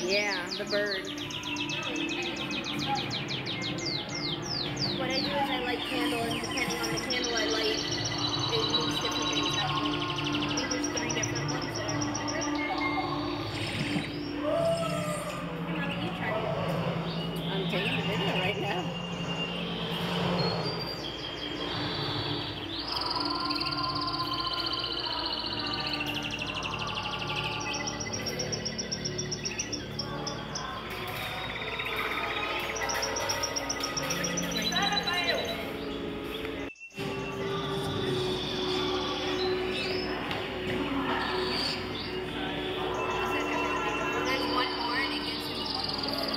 Yeah, the bird. What I do is I light candle, and depending on the candle I light, it makes different things happen. I think there's 3 different ones that I remember. Hey, Mommy, you try it. I'm taking the video right now. There's one more, and it gives me one.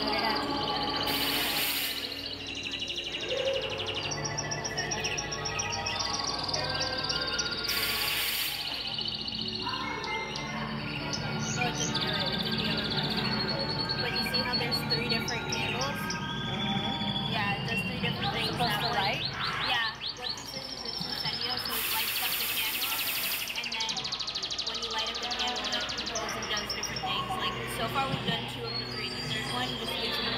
Oh, it didn't do it. It did the other one. But you see how there's 3 different candles? Yeah, it does 3 different things. Supposed to light? Yeah. What this is it's incendio, so it lights up the candle. And then when you light up the candle, it goes and does different things. Like, so far we've done 2 of the 3. The third one just gives me